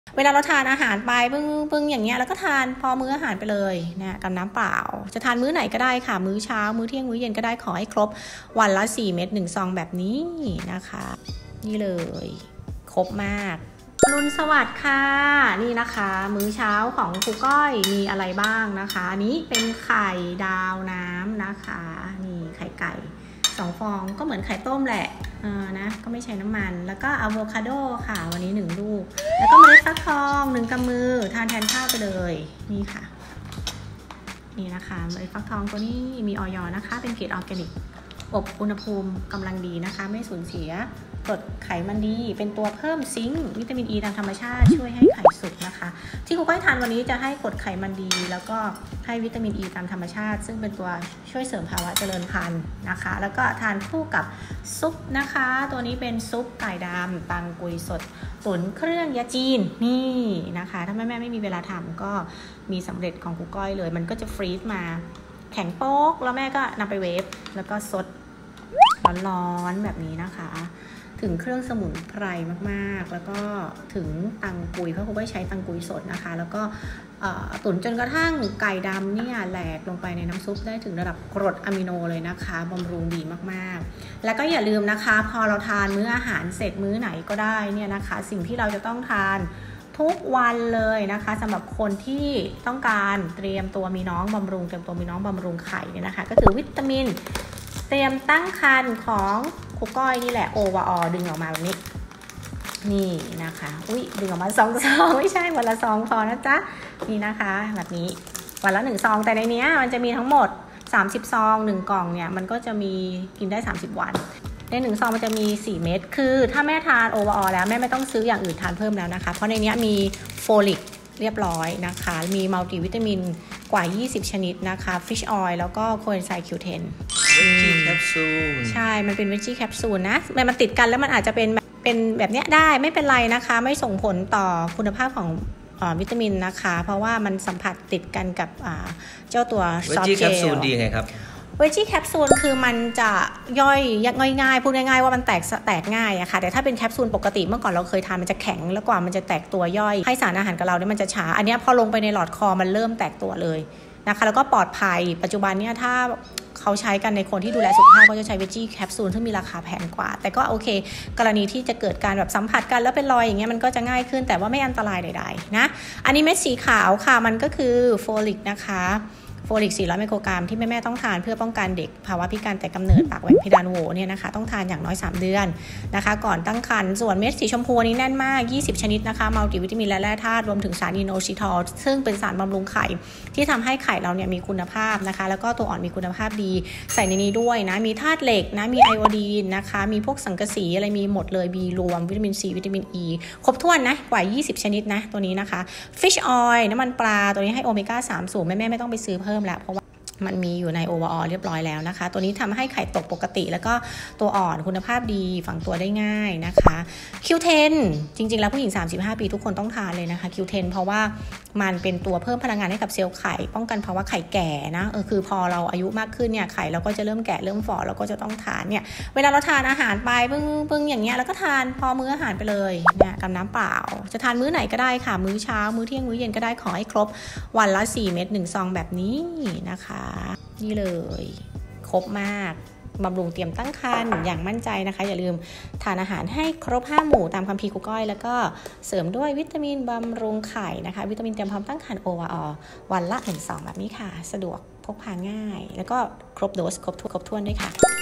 เวลาเราทานอาหารไปปึ้งอย่างเงี้ยแล้วก็ทานพอมื้ออาหารไปเลยนะกับน้ำเปล่าจะทานมื้อไหนก็ได้ค่ะมื้อเช้ามื้อเที่ยงมื้อเย็นก็ได้ขอให้ครบวันละ4 เม็ด1 ซองแบบนี้นะคะนี่เลยครบมากรุนสวัสดิ์ค่ะนี่นะคะมื้อเช้าของครูก้อยมีอะไรบ้างนะคะอันนี้เป็นไข่ดาวน้ำนะคะนี่ไข่ไก่2 ฟองก็เหมือนไข่ต้มแหละนะก็ไม่ใช้น้ำมันแล้วก็อะโวคาโดค่ะวันนี้1 ลูกแล้วก็เมล็ดฟักทอง1 กำมือทานแทนข้าวไปเลยนี่ค่ะนี่นะคะเมล็ดฟักทองตัวนี้มีออยนะคะเป็นเกรดออร์แกนิกอบอุณหภูมิกำลังดีนะคะไม่สูญเสียกรดไขมันดีเป็นตัวเพิ่มซิงค์วิตามินอีตามธรรมชาติช่วยให้ไข่สุกนะคะที่ครูก้อยทานวันนี้จะให้กรดไขมันดีแล้วก็ให้วิตามินอีตามธรรมชาติซึ่งเป็นตัวช่วยเสริมภาวะเจริญพันธุ์นะคะแล้วก็ทานคู่กับซุปนะคะตัวนี้เป็นซุปไก่ดำตังกุยสดตุ๋นเครื่องยาจีนนี่นะคะถ้าแม่ไม่มีเวลาทำก็มีสำเร็จของครูก้อยเลยมันก็จะฟรีซมาแข็งโป๊กแล้วแม่ก็นำไปเวฟแล้วก็สดร้อนๆแบบนี้นะคะถึงเครื่องสมุนไพรมากๆแล้วก็ถึงตังกุยเพราะเขาไม่ใช้ตังกุยสดนะคะแล้วก็ตุ๋นจนกระทั่งไก่ดำเนี่ยแหลกลงไปในน้ำซุปได้ถึงระดับกรดอะมิโนเลยนะคะบำรุงดีมากๆแล้วก็อย่าลืมนะคะพอเราทานมื้ออาหารเสร็จมื้อไหนก็ได้เนี่ยนะคะสิ่งที่เราจะต้องทานทุกวันเลยนะคะสำหรับคนที่ต้องการเตรียมตัวมีน้องบำรุงเตรียมตัวมีน้องบำรุงไข่เนี่ยนะคะก็คือวิตามินเตรียมตั้งครรภ์ของครูก้อยนี่แหละโอวาดึงออกมาแบบนี้นี่นะคะดึงออกมา2 ซองไม่ใช่วันละ2พอนะจ๊ะนี่นะคะแบบนี้วันละ1 ซองแต่ในนี้มันจะมีทั้งหมด30 ซอง1 กล่องเนี่ยมันก็จะมีกินได้30 วันใน1 ซองมันจะมี4 เม็ดคือถ้าแม่ทานโอวาแล้วแม่ไม่ต้องซื้ออย่างอื่นทานเพิ่มแล้วนะคะเพราะในนี้มีโฟลิกเรียบร้อยนะคะมีมัลติวิตามินกว่า20 ชนิดนะคะฟิชออยล์แล้วก็โคเอนไซม์ Q10 เวจจี้แคปซูลใช่มันเป็นเวจจี้แคปซูลนะมันติดกันแล้วมันอาจจะเป็นแบบนี้ได้ไม่เป็นไรนะคะไม่ส่งผลต่อคุณภาพของวิตามินนะคะเพราะว่ามันสัมผัสติดกันกับเจ้าตัวซอฟต์เจลเวจจี้แคปซูลดีไงครับเวจจี้แคปซูลคือมันจะย่อยง่ายพูดง่ายๆว่ามันแตกง่ายอะค่ะแต่ถ้าเป็นแคปซูลปกติเมื่อก่อนเราเคยทานมันจะแข็งแล้วกว่ามันจะแตกตัวย่อยให้สารอาหารกับเราเนี่ยมันจะช้าอันนี้พอลงไปในหลอดคอมันเริ่มแตกตัวเลยนะคะแล้วก็ปลอดภัยปัจจุบันเนี่ยถ้าเขาใช้กันในคนที่ดูแลสุขภาพก็จะใช้เวจจี้แคปซูลซึ่งมีราคาแพงกว่าแต่ก็โอเคกรณีที่จะเกิดการแบบสัมผัสกันแล้วเป็นรอยอย่างเงี้ยมันก็จะง่ายขึ้นแต่ว่าไม่อันตรายใดๆนะอันนี้เม็ดสีขาวค่ะมันก็คือโฟลิกนะคะโฟลิก400 ไมโครกรัมที่แม่ต้องทานเพื่อป้องกันเด็กภาวะพิการแต่กำเนิดปากแหว่งเพดานโหวเนี่ยนะคะต้องทานอย่างน้อย3 เดือนนะคะก่อนตั้งครรภ์ส่วนเม็ดสีชมพูนี้แน่นมาก20 ชนิดนะคะมัลติวิตามินและแร่ธาตุรวมถึงสารอิโนซิทอลซึ่งเป็นสารบำรุงไข่ที่ทำให้ไข่เราเนี่ยมีคุณภาพนะคะแล้วก็ตัวอ่อนมีคุณภาพดีใส่ในนี้ด้วยนะมีธาตุเหล็กนะมีไอโอดีนนะคะมีพวกสังกะสีอะไรมีหมดเลย B รวมวิตามิน C วิตามิน E ครบถ้วนนะกว่า20 ชนิดนะตัวนี้นะคะฟิชออยล์น้ำมันปลาตัวนี้ให้โอเมก้า3สูงแม่ไม่ต้องไปซื้อเพิ่มแล้วเพราะว่ามันมีอยู่ในโอวาเรียบร้อยแล้วนะคะตัวนี้ทำให้ไข่ตกปกติแล้วก็ตัวอ่อนคุณภาพดีฝังตัวได้ง่ายนะคะ Q10 จริงๆแล้วผู้หญิง35 ปีทุกคนต้องทานเลยนะคะ Q10 เพราะว่ามันเป็นตัวเพิ่มพลังงานให้กับเซลล์ไข่ป้องกันภาวะไข่แก่นะคือพอเราอายุมากขึ้นเนี่ยไข่เราก็จะเริ่มแก่เริ่มฝ่อเราก็จะต้องทานเนี่ยเวลาเราทานอาหารไปปึ้งอย่างเงี้ยแล้วก็ทานพอมื้ออาหารไปเลยเนี่ยกับน้ำเปล่าจะทานมื้อไหนก็ได้ค่ะมื้อเช้ามื้อเที่ยงมื้อเย็นก็ได้ขอให้ครบวันละ4 เม็ด1 ซองแบบนี้นะคะนี่เลยครบมากบำรุงเตรียมตั้งครรภ์อย่างมั่นใจนะคะอย่าลืมทานอาหารให้ครบ5 หมู่ตามคัมภีร์ครูก้อยแล้วก็เสริมด้วยวิตามินบำรุงไข่นะคะวิตามินเตรียมพร้อมตั้งครรภ์ OVR วันละ1 ซองแบบนี้ค่ะสะดวกพกพาง่ายแล้วก็ครบโดสครบถ้วนด้วยค่ะ